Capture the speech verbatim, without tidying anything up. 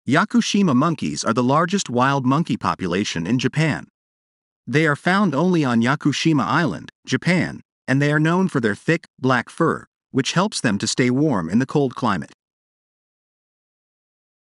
Yakushima monkeys are the largest wild monkey population in Japan. They are found only on Yakushima Island, Japan, and they are known for their thick, black fur, which helps them to stay warm in the cold climate.